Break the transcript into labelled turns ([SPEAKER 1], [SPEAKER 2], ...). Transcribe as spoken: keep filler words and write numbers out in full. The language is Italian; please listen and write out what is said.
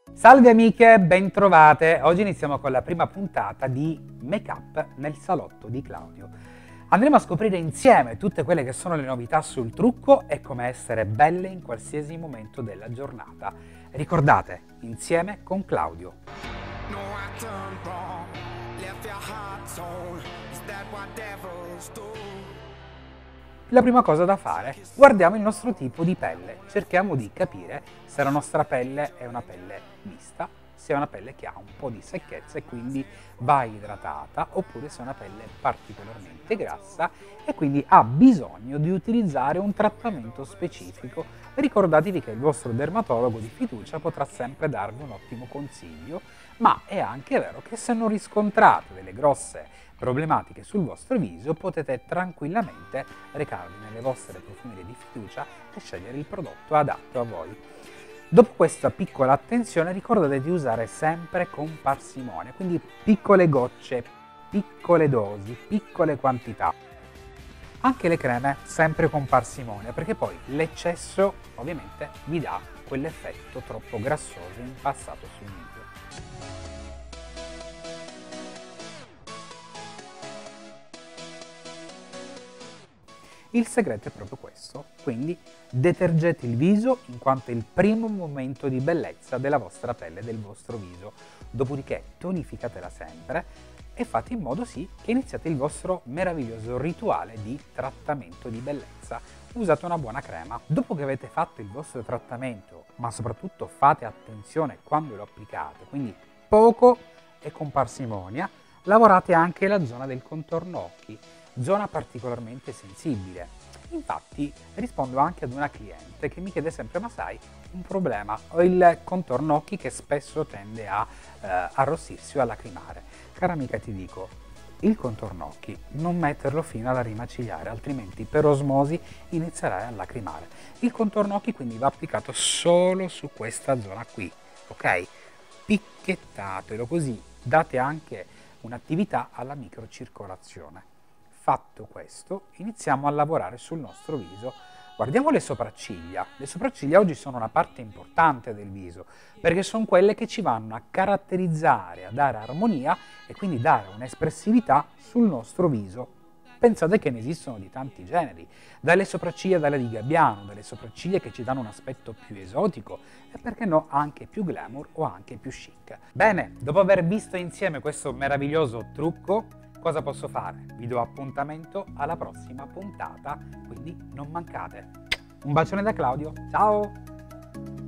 [SPEAKER 1] Salve amiche, bentrovate! Oggi iniziamo con la prima puntata di Make Up nel salotto di Claudio. Andremo a scoprire insieme tutte quelle che sono le novità sul trucco e come essere belle in qualsiasi momento della giornata. Ricordate, insieme con Claudio. La prima cosa da fare, guardiamo il nostro tipo di pelle, cerchiamo di capire se la nostra pelle è una pelle mista, se è una pelle che ha un po' di secchezza e quindi va idratata, oppure se è una pelle particolarmente grassa e quindi ha bisogno di utilizzare un trattamento specifico. Ricordatevi che il vostro dermatologo di fiducia potrà sempre darvi un ottimo consiglio, ma è anche vero che se non riscontrate delle grosse problematiche sul vostro viso potete tranquillamente recarvi nelle vostre profumerie di fiducia e scegliere il prodotto adatto a voi. Dopo questa piccola attenzione ricordate di usare sempre con parsimonia, quindi piccole gocce, piccole dosi, piccole quantità. Anche le creme sempre con parsimonia, perché poi l'eccesso ovviamente vi dà quell'effetto troppo grassoso impassato sul viso. Il segreto è proprio questo, quindi detergete il viso in quanto è il primo momento di bellezza della vostra pelle e del vostro viso, dopodiché tonificatela sempre e fate in modo sì che iniziate il vostro meraviglioso rituale di trattamento di bellezza. Usate una buona crema. Dopo che avete fatto il vostro trattamento, ma soprattutto fate attenzione quando lo applicate, quindi poco e con parsimonia, lavorate anche la zona del contorno occhi, zona particolarmente sensibile. Infatti rispondo anche ad una cliente che mi chiede sempre: ma sai, un problema, ho il contorno occhi che spesso tende a eh, arrossirsi o a lacrimare. Cara amica, ti dico, il contorno occhi non metterlo fino alla rima cigliare, altrimenti per osmosi inizierai a lacrimare. Il contorno occhi quindi va applicato solo su questa zona qui, ok? Picchettatelo, così date anche un'attività alla microcircolazione. Fatto questo, iniziamo a lavorare sul nostro viso. Guardiamo le sopracciglia. Le sopracciglia oggi sono una parte importante del viso, perché sono quelle che ci vanno a caratterizzare, a dare armonia e quindi dare un'espressività sul nostro viso. Pensate che ne esistono di tanti generi, dalle sopracciglia dalle di Gabbiano, dalle sopracciglia che ci danno un aspetto più esotico e perché no anche più glamour o anche più chic. Bene, dopo aver visto insieme questo meraviglioso trucco, cosa posso fare? Vi do appuntamento alla prossima puntata, quindi non mancate. Un bacione da Claudio, ciao!